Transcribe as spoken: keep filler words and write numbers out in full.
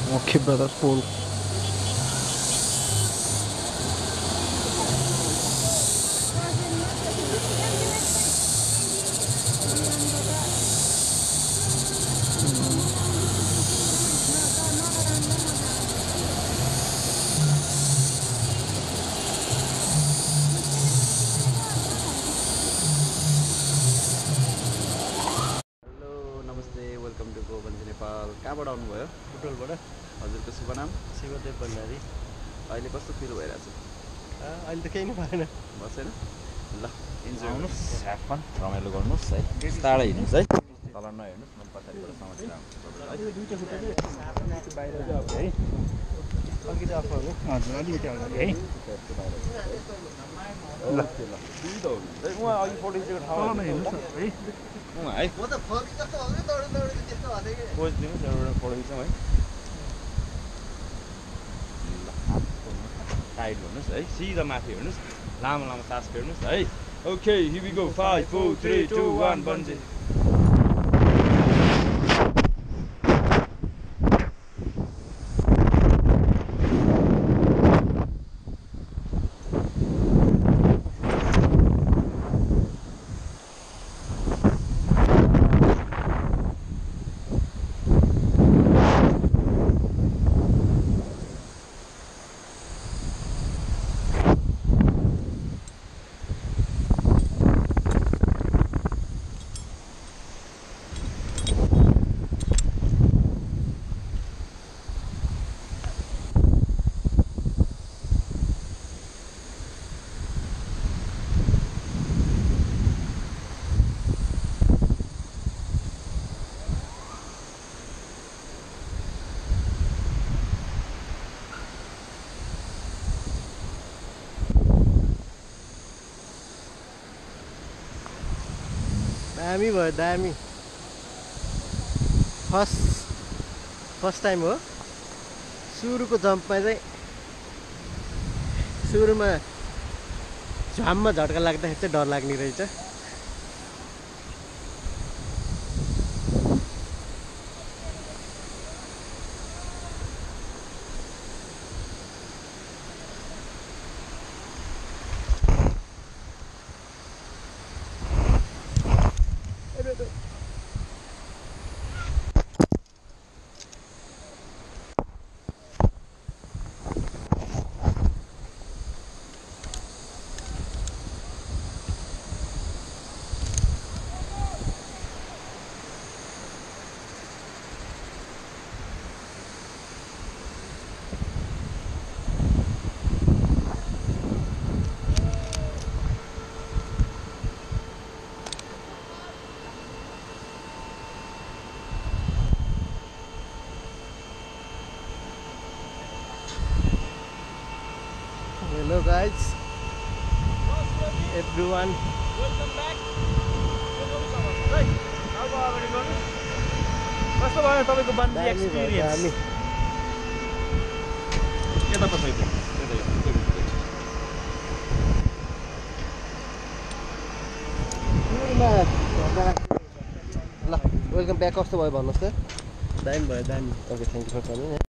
Monkey Brothers pool. Welcome to go bungee Nepal. कहाँबाट आउनुभयो? बुटोलबाट। हजुरको शुभ नाम? शिवदेव भण्डारी। अहिले कस्तो फिल भइरहेछ? अहिले त केही नै भएन, बसेन। ल इन्जोय आउनुहोस्, ह्याभ फन, रमाइलो गर्नुहोस् है। टाढा हिँड्नुहोस् है, तल नहेर्नुहोस्, म पछाडिबाट समातेर आउँछु। अलिकति अफर हो। हजुर, अलिकति अगाडि है। ल ल उहाँ अघि फोटो खिचेको ठाउँमा हेर्नुहोस् है। उहाँ है म त फर्की जस्तो हो कि दौडी दौडी त्यस्तो भएको थियो कि पोज दिनुहोस्, एउटा फोटो खिचौँ है। ल टाइट गर्नुहोस् है, सिधा माथि हेर्नुहोस्, लामो लामो सास फेर्नुहोस् है। Okay here we go, five four three two one bungee. दामी भयो, दामी। फर्स्ट फर्स्ट टाइम हो। सुरुको जम्पमा चाहिँ सुरुमा झ्वाममा झट्का लाग्दाखेरि चाहिँ डर लाग्ने रहेछ। Hello guys, everyone. Welcome back. कस्तो भयो तपाईको बन्जी एक्सपिरियन्स? के त पछाडि ल वेलकम ब्याक। कस्तो भयो भन्नुहोस् त? दामी भयो, दामी। Okay, thank you for coming.